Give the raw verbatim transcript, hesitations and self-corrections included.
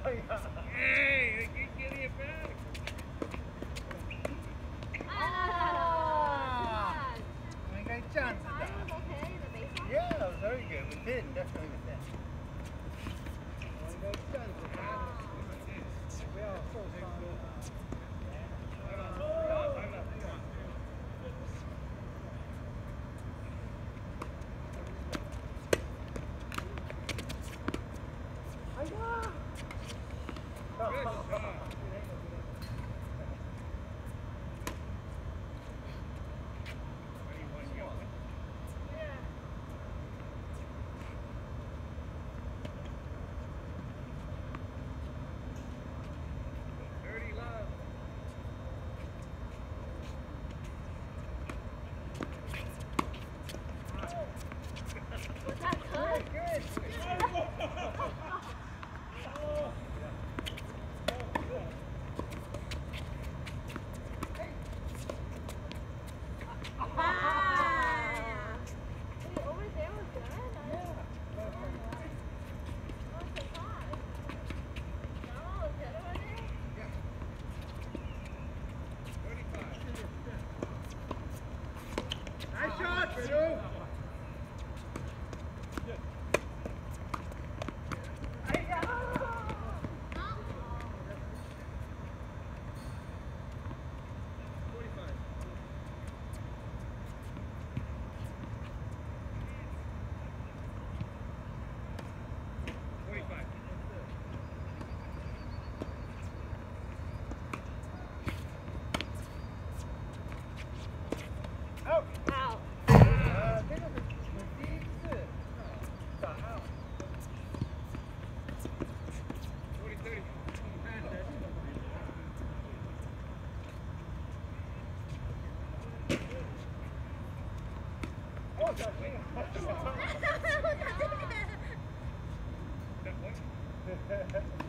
Hey, they keep getting it back. Ah! I got a chance at that. Yeah, that was very good. Within, definitely within. I got a chance at that. We are so sorry. That one?